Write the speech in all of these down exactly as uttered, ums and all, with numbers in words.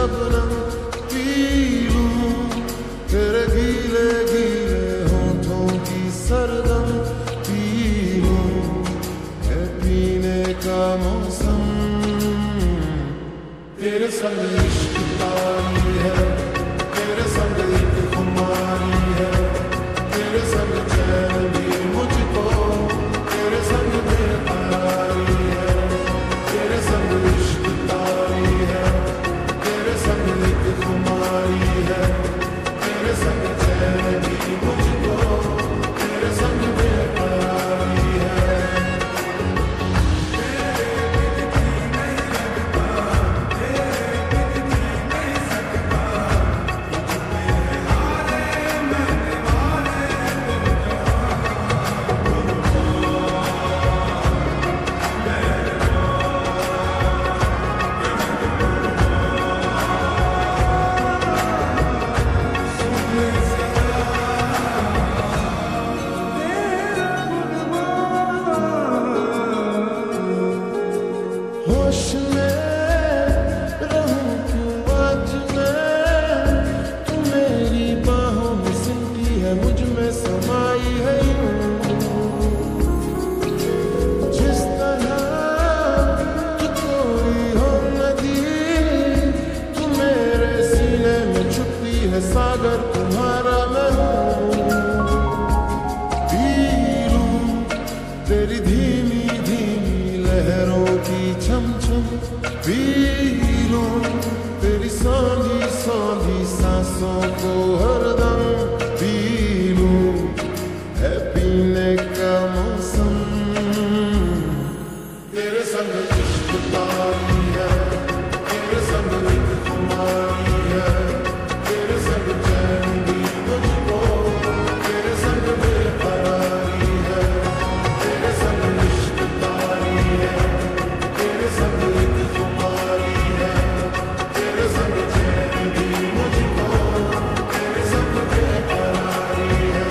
Shabnam P लूं, तेरे गीले गीले होठों की सरदम पी लूं, है पीने का मौसम। तेरे संग इश्क तारी है, तेरे संग एक खुमारी है, तेरे संग चैन भी मुझको, तेरे संग बेकरारी है। तेरे संग इश्क तारी है, तेरे संग एक खुमारी है, तेरे संग चैन भी मुझको, तेरे संग बेकरारी है। होश में रहूं क्यों आज मैं, तू मेरी बाहों में सिमटी है, मुझ में समाई है यूं। जिस तरह तू कोई हो नदी, तू मेरे सीने में छुपी है, सागर तुम्हारा मैं हूँ। पी लूं तेरी धीमी धीमी लहरों की छम छम, पी लूं तेरी सांझी सांझी सांसों को हरदम, पी लूं है पीने का मौसम। तेरे संग इश्क तारी है, तेरे संग एक खुमारी है, तेरे संग चैन भी मुझको, तेरे संग बेकरारी है। तेरे संग इश्क तारी है, तेरे संग एक खुमारी है, तेरे संग चैन भी मुझको, तेरे संग बेकरारी है।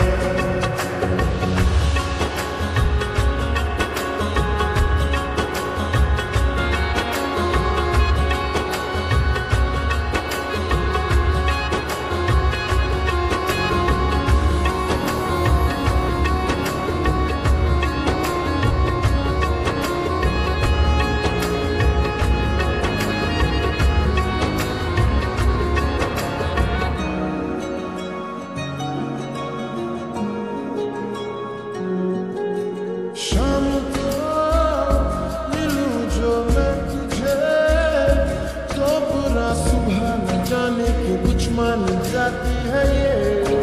शाम को मिलूं जो मैं तुझे, तो बुरा सुबह न जाने क्यों कुछ मान जाती है ये।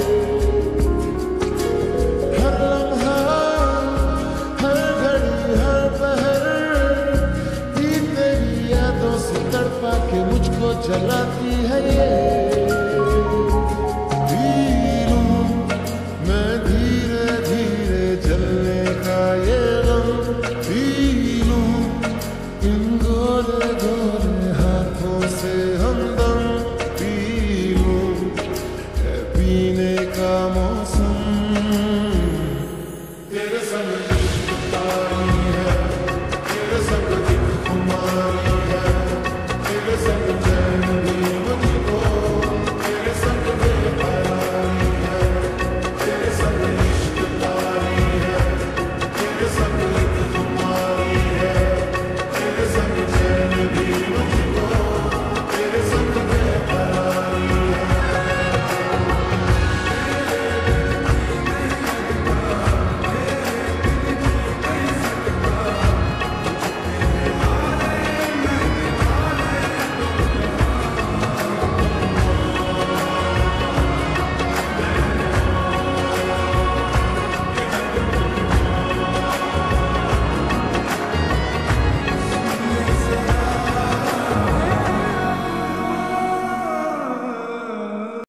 हर लम्हा हर घड़ी हर पहर ही तेरी यादों से तड़पा के मुझको जलाती